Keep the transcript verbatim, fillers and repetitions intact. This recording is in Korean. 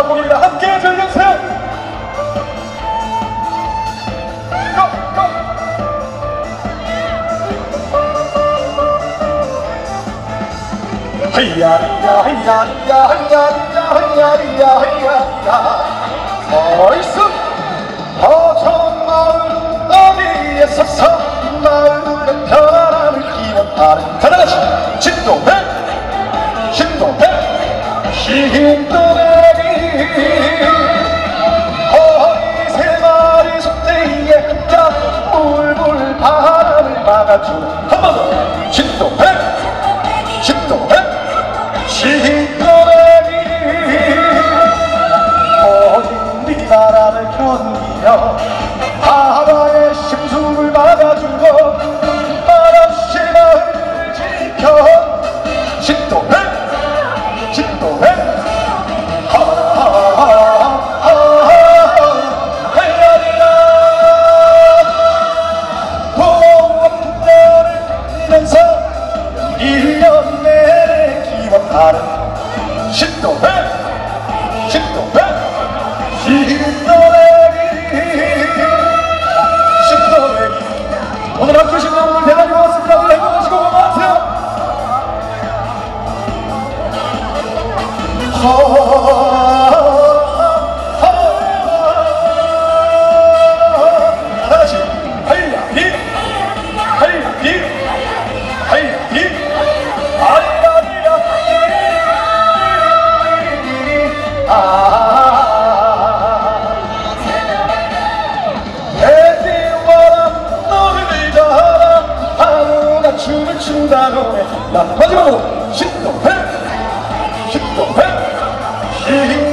마지막 곡입니다. 함께 즐겨주세요. 하이야리야 하이야리야 하이야리야 하이야리야 하이야리야 얼쑤 어촌마을 어디에 서서 마을의 편안함을 기원하는 가나가시 진도배 진도배 진도배기 허리 세 마리 속대에 자 불불 바람을 막아주는 한 번 더 진도배 진도배 진도배기 모든 비바람을 견디며 바다의 심수를 막아주고 말없이 마을을 지켜 진도배 진도배 하야리야 보험료를 내면서 일 년 내내 기원하는 진도배 진도배 진도배기 진도배기 오늘 함께 오신 여러분들 대단히 고맙습니다. 오늘 행복하시고 고마우세요. 다시 하이야리 하이야리 하이야리 하이야리야 아 애기와라 너를 잡아 하루가 춤을 춘다 노래 나 마지막으로 진도배 진도배